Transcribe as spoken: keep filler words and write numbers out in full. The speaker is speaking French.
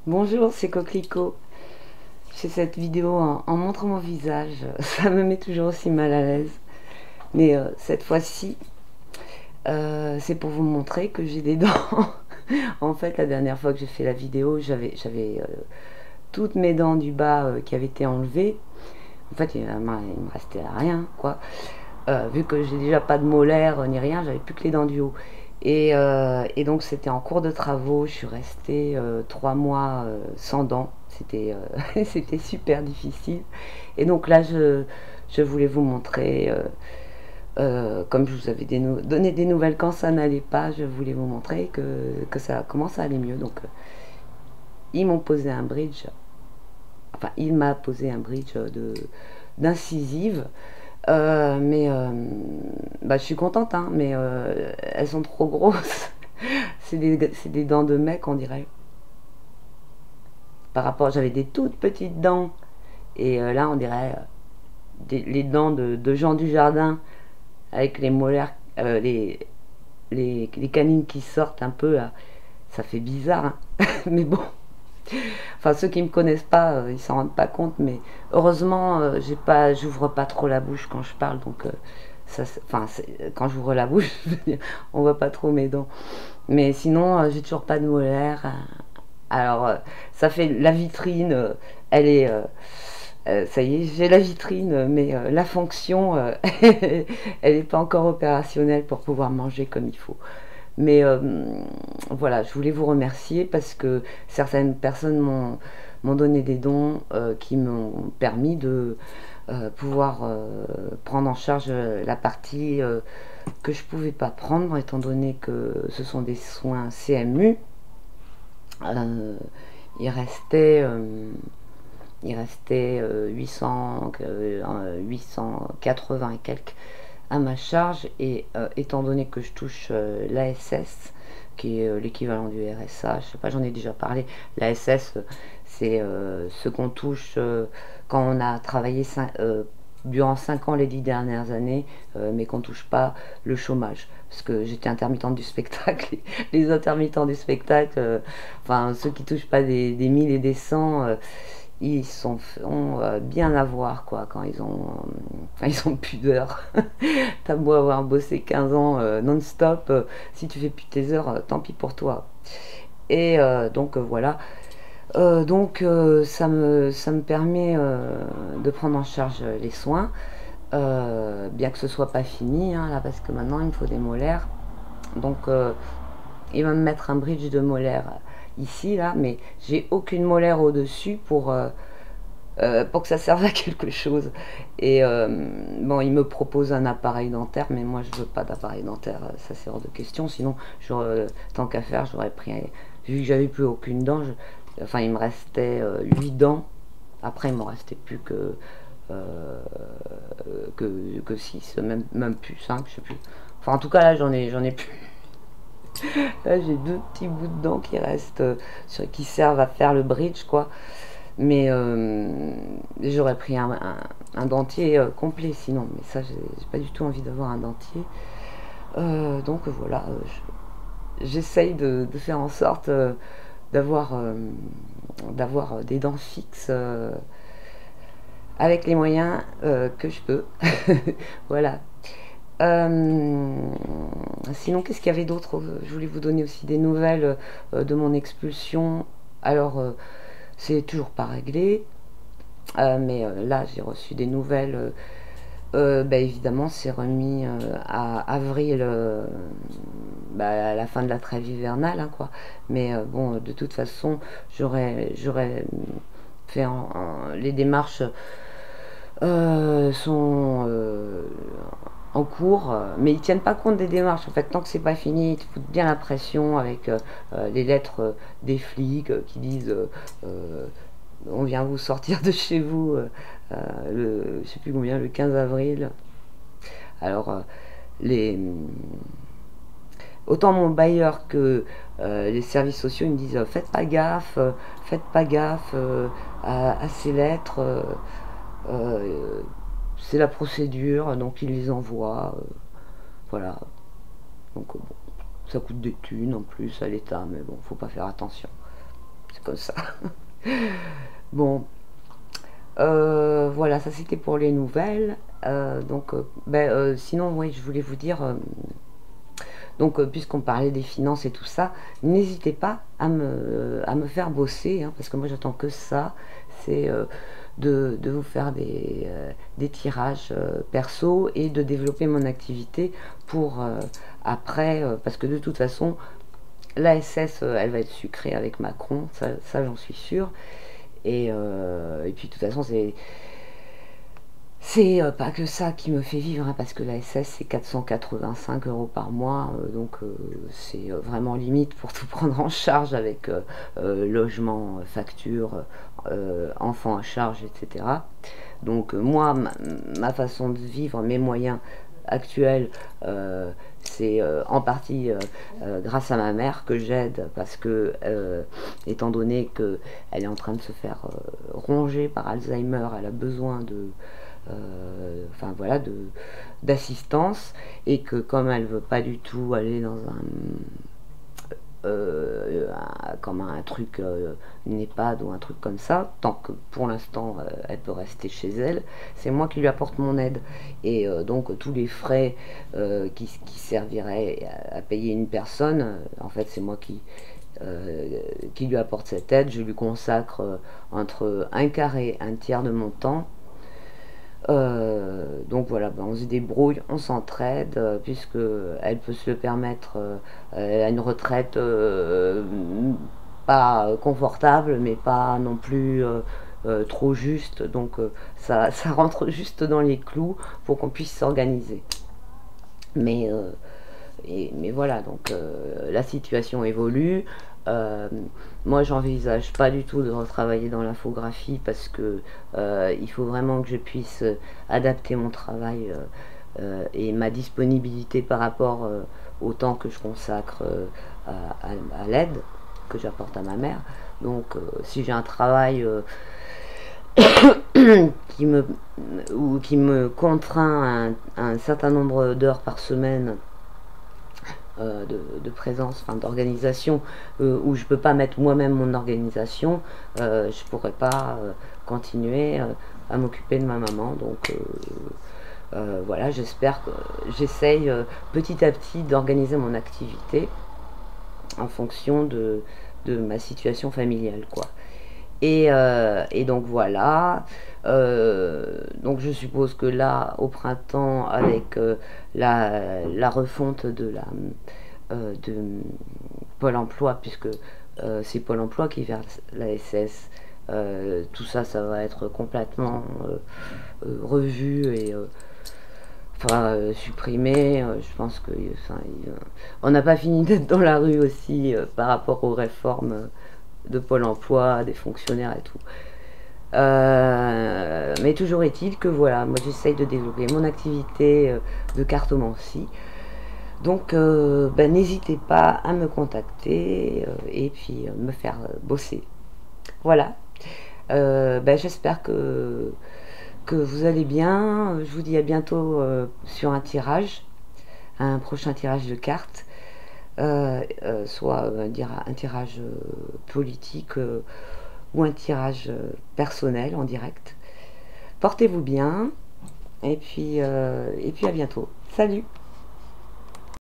Bonjour, c'est Coquelicot. Je fais cette vidéo en, en montrant mon visage. Ça me met toujours aussi mal à l'aise. Mais euh, cette fois-ci, euh, c'est pour vous montrer que j'ai des dents. En fait, la dernière fois que j'ai fait la vidéo, j'avais j'avais euh, toutes mes dents du bas euh, qui avaient été enlevées. En fait, il, il me restait rien, quoi. Euh, vu que j'ai déjà pas de molaires ni rien, j'avais plus que les dents du haut. Et, euh, et donc c'était en cours de travaux, je suis restée euh, trois mois euh, sans dents. C'était euh, c'était super difficile. Et donc là, je, je voulais vous montrer, euh, euh, comme je vous avais des donné des nouvelles quand ça n'allait pas, je voulais vous montrer que, que ça commence à aller mieux. Donc euh, ils m'ont posé un bridge, enfin il m'a posé un bridge de d'incisive. Euh, mais euh, bah, je suis contente, hein, mais euh, elles sont trop grosses. C'est des, c'est des dents de mec, on dirait. Par rapport, j'avais des toutes petites dents. Et euh, là, on dirait euh, des, les dents de, de Jean du Jardin, avec les molaires, euh, les, les, les canines qui sortent un peu. Là. Ça fait bizarre, hein. Mais bon. Enfin, ceux qui me connaissent pas, euh, ils s'en rendent pas compte. Mais heureusement, euh, j'ai pas, j'ouvre pas trop la bouche quand je parle. Donc, euh, ça, enfin, quand j'ouvre la bouche, je veux dire, on voit pas trop mes dents. Mais sinon, euh, j'ai toujours pas de molaires. Alors, euh, ça fait la vitrine, euh, elle est. Euh, euh, ça y est, j'ai la vitrine, mais euh, la fonction, euh, elle n'est pas encore opérationnelle pour pouvoir manger comme il faut. Mais euh, voilà, je voulais vous remercier parce que certaines personnes m'ont m'ont donné des dons euh, qui m'ont permis de euh, pouvoir euh, prendre en charge la partie euh, que je pouvais pas prendre étant donné que ce sont des soins C M U. Euh, il restait, euh, il restait euh, huit cents, euh, huit cent quatre-vingts et quelques à ma charge et euh, étant donné que je touche euh, l'A S S qui est euh, l'équivalent du R S A, je sais pas, j'en ai déjà parlé. L'A S S, c'est euh, ce qu'on touche euh, quand on a travaillé cinq, euh, durant cinq ans les dix dernières années, euh, mais qu'on touche pas le chômage. Parce que j'étais intermittente du spectacle. Les intermittents du spectacle, euh, enfin ceux qui touchent pas des, des mille et des cents, euh, ils sont font, euh, bien avoir quoi quand ils ont, euh, ils ont plus d'heures. T'as beau avoir bossé quinze ans euh, non-stop, euh, si tu fais plus tes heures, euh, tant pis pour toi. Et euh, donc euh, voilà. Euh, donc euh, ça, me, ça me permet euh, de prendre en charge les soins, euh, bien que ce soit pas fini, hein, là, parce que maintenant il me faut des molaires. Donc euh, il va me mettre un bridge de molaires ici, là, mais j'ai aucune molaire au-dessus pour, euh, euh, pour que ça serve à quelque chose. Et euh, bon, il me propose un appareil dentaire, mais moi je veux pas d'appareil dentaire, ça c'est hors de question. Sinon, euh, tant qu'à faire, j'aurais pris, vu que j'avais plus aucune dent, je, enfin il me restait euh, huit dents. Après, il me restait plus que euh, que, que six, même, même plus cinq, je sais plus. Enfin, en tout cas, là, j'en ai, j'en ai plus. Là, j'ai deux petits bouts de dents qui restent, euh, sur, qui servent à faire le bridge, quoi. Mais euh, j'aurais pris un, un, un dentier euh, complet sinon. Mais ça, j'ai pas du tout envie d'avoir un dentier. Euh, donc voilà, euh, j'essaye de, de faire en sorte euh, d'avoir euh, d'avoir des dents fixes euh, avec les moyens euh, que je peux. Voilà. Euh, sinon, qu'est-ce qu'il y avait d'autre? Je voulais vous donner aussi des nouvelles euh, de mon expulsion. Alors, euh, c'est toujours pas réglé, euh, mais euh, là, j'ai reçu des nouvelles. Euh, euh, bah, évidemment, c'est remis euh, à avril, euh, bah, à la fin de la trêve hivernale, hein, quoi. Mais euh, bon, de toute façon, j'aurais, j'aurais fait en, en- les démarches euh, sont euh, en cours, euh, mais ils tiennent pas compte des démarches. En fait, tant que c'est pas fini, ils te foutent bien la pression avec euh, euh, les lettres euh, des flics euh, qui disent euh, euh, on vient vous sortir de chez vous, euh, euh, le, je sais plus combien, le quinze avril. Alors, euh, les, autant mon bailleur que euh, les services sociaux ils me disent euh, faites pas gaffe, euh, faites pas gaffe euh, à, à ces lettres. euh, euh, c'est la procédure, donc ils les envoient. Euh, voilà. Donc euh, bon, ça coûte des thunes en plus à l'État, mais bon, faut pas faire attention. c'est comme ça. Bon, euh, voilà, ça c'était pour les nouvelles. Euh, donc, euh, ben, euh, sinon, oui, je voulais vous dire, euh, donc, euh, puisqu'on parlait des finances et tout ça, n'hésitez pas à me, à me faire bosser, hein, parce que moi j'attends que ça, c'est euh, de, de vous faire des, euh, des tirages euh, perso et de développer mon activité pour euh, après, euh, parce que de toute façon, l'A S S, euh, elle va être sucrée avec Macron, ça, ça j'en suis sûre. Et, euh, et puis de toute façon, c'est c'est euh, pas que ça qui me fait vivre, hein, parce que la S S c'est quatre cent quatre-vingt-cinq euros par mois, euh, donc euh, c'est euh, vraiment limite pour tout prendre en charge avec euh, euh, logement, facture, euh, enfants à charge, et cetera. Donc euh, moi, ma, ma façon de vivre, mes moyens actuels, euh, c'est euh, en partie euh, euh, grâce à ma mère que j'aide, parce que euh, étant donné qu'elle est en train de se faire euh, ronger par Alzheimer, elle a besoin de euh, enfin voilà, de d'assistance, et que comme elle veut pas du tout aller dans un euh, un, comme un truc, euh, une EHPAD ou un truc comme ça, tant que pour l'instant euh, elle peut rester chez elle, c'est moi qui lui apporte mon aide. Et euh, donc tous les frais euh, qui, qui serviraient à, à payer une personne, euh, en fait c'est moi qui, euh, qui lui apporte cette aide. Je lui consacre euh, entre un quart et un tiers de mon temps. Euh, donc voilà, ben on se débrouille, on s'entraide, euh, puisque elle peut se le permettre. Euh, elle a une retraite euh, pas confortable, mais pas non plus euh, euh, trop juste. Donc euh, ça, ça rentre juste dans les clous pour qu'on puisse s'organiser. Mais euh, et, mais voilà, donc euh, la situation évolue. Euh, moi, j'envisage pas du tout de retravailler dans l'infographie, parce que euh, il faut vraiment que je puisse euh, adapter mon travail euh, euh, et ma disponibilité par rapport euh, au temps que je consacre euh, à, à, à l'aide que j'apporte à ma mère. Donc, euh, si j'ai un travail euh, qui me ou qui me contraint à un, à un certain nombre d'heures par semaine, Euh, de, de présence, enfin d'organisation, euh, où je peux pas mettre moi-même mon organisation, euh, je pourrais pas euh, continuer euh, à m'occuper de ma maman. Donc euh, euh, voilà, j'espère que j'essaye euh, petit à petit d'organiser mon activité en fonction de, de ma situation familiale, quoi. Et, euh, et donc voilà. Euh, donc je suppose que là, au printemps, avec euh, la, la refonte de la euh, de Pôle Emploi, puisque euh, c'est Pôle Emploi qui verse la S S, euh, tout ça, ça va être complètement euh, euh, revu et euh, enfin euh, supprimé. Euh, je pense que enfin, il, euh, on n'a pas fini d'être dans la rue aussi euh, par rapport aux réformes de Pôle Emploi, des fonctionnaires et tout. Euh, mais toujours est-il que voilà, moi j'essaye de développer mon activité euh, de cartomancie. Donc euh, ben, n'hésitez pas à me contacter euh, et puis euh, me faire euh, bosser. Voilà. Euh, ben, j'espère que, que vous allez bien. Je vous dis à bientôt euh, sur un tirage, un prochain tirage de cartes. Euh, euh, soit euh, un tirage euh, politique euh, ou un tirage euh, personnel en direct. Portez-vous bien et puis, euh, et puis à bientôt. Salut!